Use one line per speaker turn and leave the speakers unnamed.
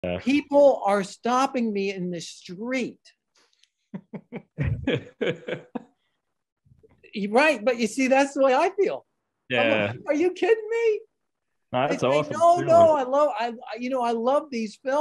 People are stopping me in the street. Right, but you see, that's the way I feel.
Yeah.
Like, are you kidding me?
No, that's
They say,
awesome.
no,
Really.
I love these films.